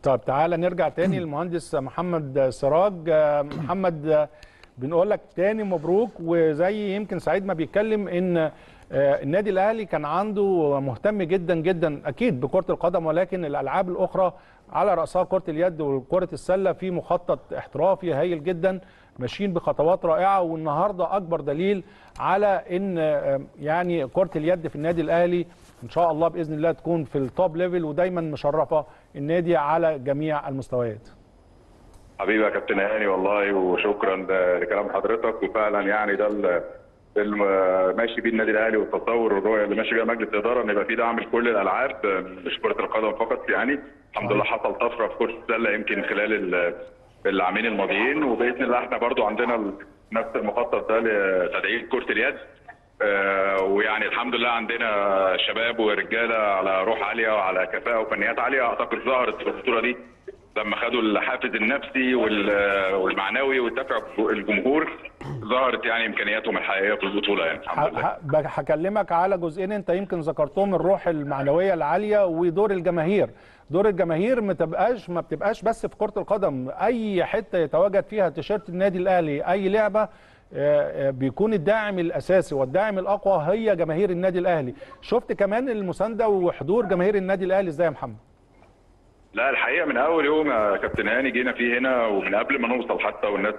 طب تعالى نرجع تاني للمهندس محمد سراج. محمد، بنقول لك تاني مبروك. وزي يمكن سعيد ما بيتكلم ان النادي الاهلي كان عنده مهتم جدا جدا اكيد بكرة القدم، ولكن الالعاب الاخرى على رأسها كرة اليد وكرة السلة في مخطط احترافي هايل جدا، ماشيين بخطوات رائعة. والنهارده اكبر دليل على ان يعني كرة اليد في النادي الاهلي ان شاء الله باذن الله تكون في التوب ليفل ودايما مشرفة النادي على جميع المستويات. حبيبي يا كابتن هاني، والله وشكرا لكلام حضرتك. وفعلا يعني ده ماشي بيه النادي الاهلي، والتصور والرؤيه اللي ماشي بيها مجلس الاداره ان يبقى في دعم لكل الالعاب مش كره القدم فقط. يعني الحمد لله حصل طفره في كره السله يمكن خلال العامين الماضيين، وباذن الله احنا برضو عندنا نفس المخطط ده لتدعيم كره اليد. ويعني الحمد لله عندنا شباب ورجاله على روح عاليه وعلى كفاءه وفنيات عاليه. اعتقد ظهرت في البطوله دي لما خدوا الحافز النفسي والمعنوي ودفع الجمهور، ظهرت يعني امكانياتهم الحقيقيه في البطوله. يعني الحمد لله. هكلمك على جزئين انت يمكن ذكرتهم، الروح المعنويه العاليه ودور الجماهير. دور الجماهير ما بتبقاش بس في كره القدم، اي حته يتواجد فيها تيشيرت النادي الاهلي اي لعبه بيكون الداعم الاساسي والداعم الاقوى هي جماهير النادي الاهلي. شفت كمان المسانده وحضور جماهير النادي الاهلي ازاي يا محمد؟ لا الحقيقه من اول يوم يا كابتن هاني جينا فيه هنا، ومن قبل ما نوصل حتى والناس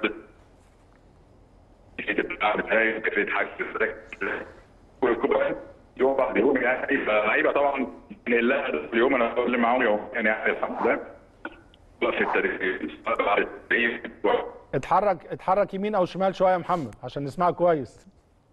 كيفيه حاجه يوم بعد يوم. يعني لعيبه طبعا من الله اليوم انا بتكلم معاهم يوم يعني الحمد لله في التدريب. اتحرك يمين او شمال شويه يا محمد عشان نسمعك كويس.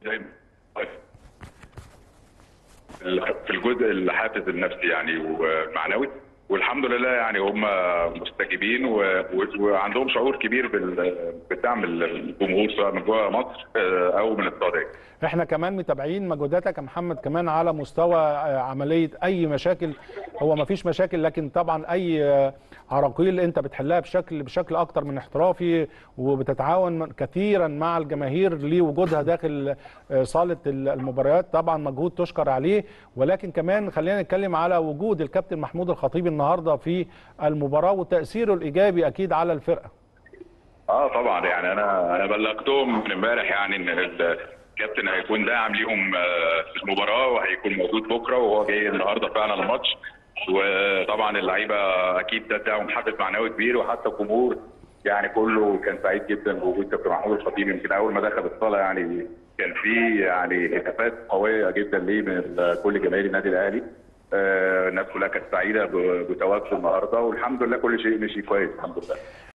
في الجزء الحافز النفسي يعني والمعنوي، والحمد لله يعني هم مستجيبين وعندهم شعور كبير بالدعم الجمهور سواء من جوه مصر او من السعوديه. احنا كمان متابعين مجهوداتك يا محمد كمان على مستوى عمليه اي مشاكل. هو ما فيش مشاكل، لكن طبعا اي عراقيل انت بتحلها بشكل اكتر من احترافي، وبتتعاون كثيرا مع الجماهير لوجودها داخل صاله المباريات. طبعا مجهود تشكر عليه، ولكن كمان خلينا نتكلم على وجود الكابتن محمود الخطيب النهارده في المباراه وتاثيره الايجابي اكيد على الفرقه. طبعا يعني انا بلغتهم من امبارح يعني ان الكابتن هيكون داعم ليهم في المباراه، وهيكون موجود بكره وهو جاي النهارده فعلا الماتش. وطبعا اللعيبه اكيد ده اداهم حافز معنوي كبير، وحتى الجمهور يعني كله كان سعيد جدا بوجود كابتن محمود الخطيب. يمكن اول ما دخل الصاله يعني كان في يعني هتافات قويه جدا ليه من كل جماهير النادي الاهلي. الناس كلها كانت سعيده بتواجده النهارده، والحمد لله كل شيء مشي كويس الحمد لله.